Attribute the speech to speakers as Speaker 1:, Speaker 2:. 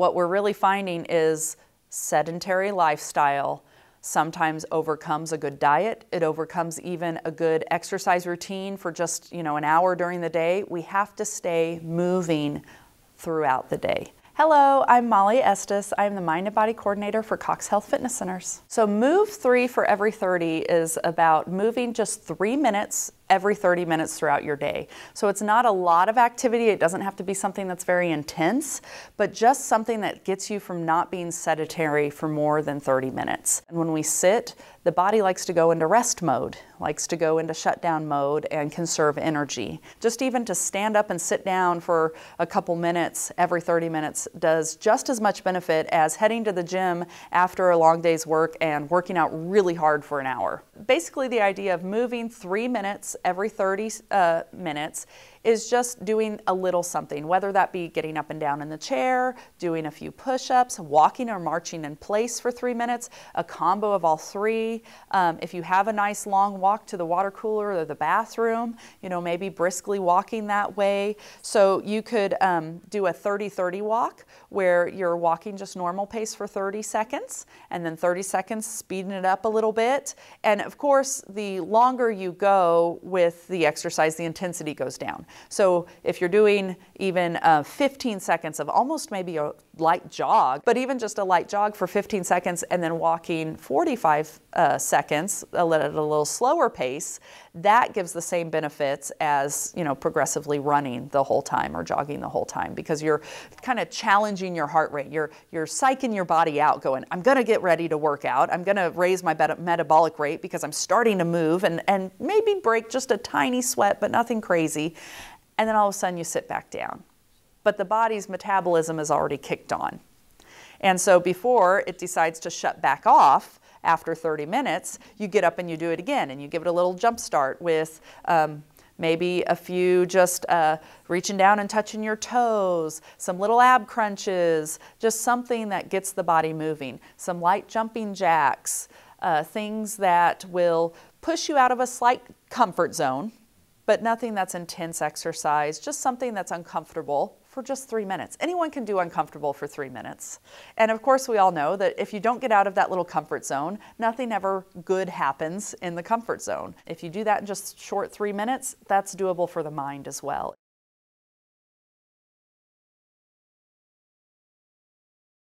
Speaker 1: what we're really finding is sedentary lifestyle sometimes overcomes a good diet. It overcomes even a good exercise routine for just, an hour during the day. We have to stay moving throughout the day. Hello, I'm Mollie Estes. I'm the Mind and Body Coordinator for CoxHealth Fitness Centers. So Move 3 for every 30 is about moving just 3 minutes every 30 minutes throughout your day. So it's not a lot of activity. It doesn't have to be something that's very intense, but just something that gets you from not being sedentary for more than 30 minutes. And when we sit, the body likes to go into rest mode, likes to go into shutdown mode and conserve energy. Just even to stand up and sit down for a couple minutes every 30 minutes does just as much benefit as heading to the gym after a long day's work and working out really hard for an hour. Basically, the idea of moving 3 minutes every 30 minutes is just doing a little something, whether that be getting up and down in the chair, doing a few push-ups, walking or marching in place for 3 minutes, a combo of all three. If you have a nice long walk to the water cooler or the bathroom, maybe briskly walking that way. So you could do a 30-30 walk where you're walking just normal pace for 30 seconds and then 30 seconds speeding it up a little bit. And of course, the longer you go with the exercise, the intensity goes down. So if you're doing even 15 seconds of almost maybe a light jog, but even just a light jog for 15 seconds and then walking 45 seconds at a little slower pace, that gives the same benefits as, progressively running the whole time or jogging the whole time, because you're kind of challenging your heart rate. You're psyching your body out going, I'm going to get ready to work out. I'm going to raise my metabolic rate because I'm starting to move and maybe break just a tiny sweat, but nothing crazy. And then all of a sudden you sit back down. But the body's metabolism is already kicked on. And so before it decides to shut back off after 30 minutes, you get up and you do it again, and you give it a little jump start with maybe a few just reaching down and touching your toes, some little ab crunches, just something that gets the body moving, some light jumping jacks, things that will push you out of a slight comfort zone, but nothing that's intense exercise, just something that's uncomfortable for just 3 minutes. Anyone can do uncomfortable for 3 minutes. And of course, we all know that if you don't get out of that little comfort zone, nothing ever good happens in the comfort zone. If you do that in just short 3 minutes, that's doable for the mind as well.